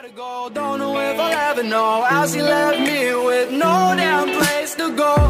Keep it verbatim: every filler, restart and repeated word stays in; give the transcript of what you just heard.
Don't know if I'll ever know how she left me with no damn place to go.